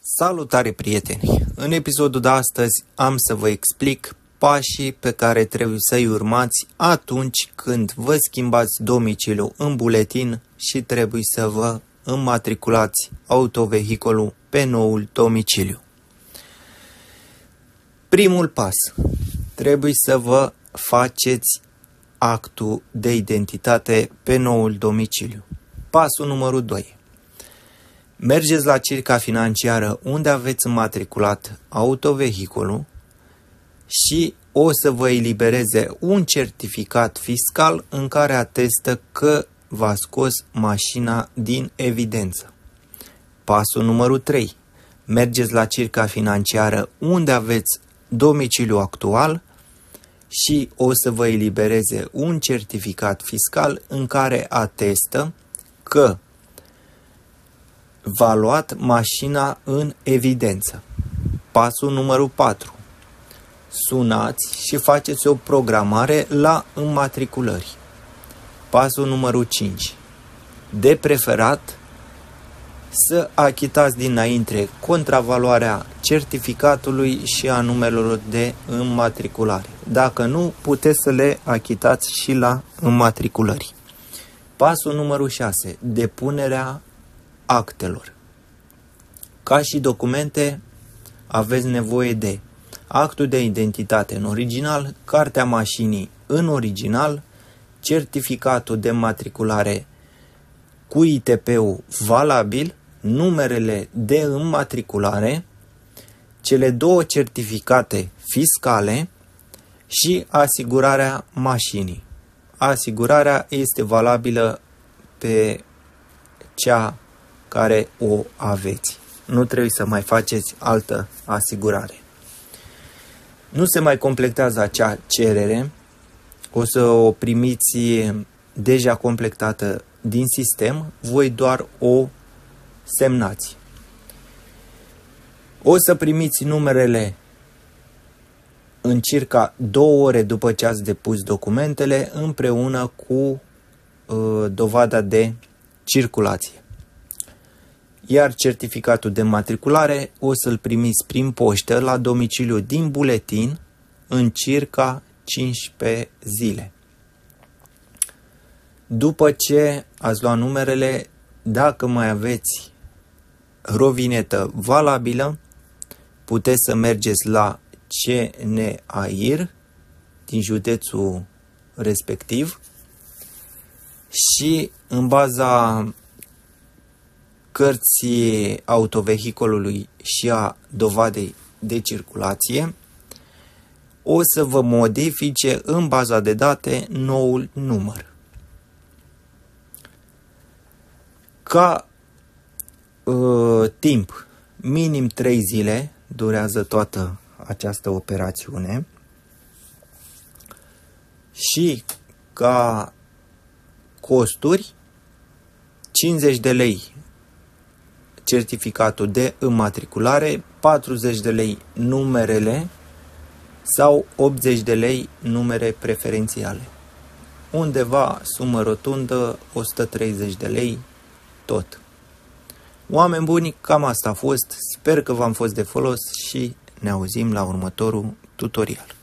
Salutare, prieteni! În episodul de astăzi am să vă explic pașii pe care trebuie să-i urmați atunci când vă schimbați domiciliul în buletin și trebuie să vă înmatriculați autovehiculul pe noul domiciliu. Primul pas. Trebuie să vă faceți actul de identitate pe noul domiciliu. Pasul numărul 2. Mergeți la Circa Financiară unde aveți înmatriculat autovehiculul și o să vă elibereze un certificat fiscal în care atestă că v-a scos mașina din evidență. Pasul numărul 3. Mergeți la Circa Financiară unde aveți domiciliul actual și o să vă elibereze un certificat fiscal în care atestă că v-a luat mașina în evidență. Pasul numărul 4. Sunați și faceți o programare la înmatriculări. Pasul numărul 5. De preferat să achitați dinainte contravaloarea certificatului și a numerelor de înmatriculare. Dacă nu, puteți să le achitați și la înmatriculări. Pasul numărul 6. Depunerea actelor. Ca și documente, aveți nevoie de actul de identitate în original, cartea mașinii în original, certificatul de matriculare cu ITP-ul valabil, numerele de înmatriculare, cele două certificate fiscale și asigurarea mașinii. Asigurarea este valabilă pe cea care o aveți. Nu trebuie să mai faceți altă asigurare. Nu se mai completează acea cerere. O să o primiți deja completată din sistem. Voi doar o semnați. O să primiți numerele în circa 2 ore după ce ați depus documentele împreună cu dovada de circulație. Iar certificatul de matriculare o să-l primiți prin poștă la domiciliu din buletin în circa 15 zile. După ce ați luat numerele, dacă mai aveți rovinetă valabilă, puteți să mergeți la CNAIR din județul respectiv și în baza cărții autovehiculului și a dovadei de circulație, o să vă modifice în baza de date noul număr. Ca timp, minim 3 zile durează toată această operațiune și ca costuri 50 de lei certificatul de înmatriculare, 40 de lei numerele sau 80 de lei numere preferențiale. Undeva sumă rotundă 130 de lei tot. Oameni buni, cam asta a fost. Sper că v-am fost de folos și ne auzim la următorul tutorial.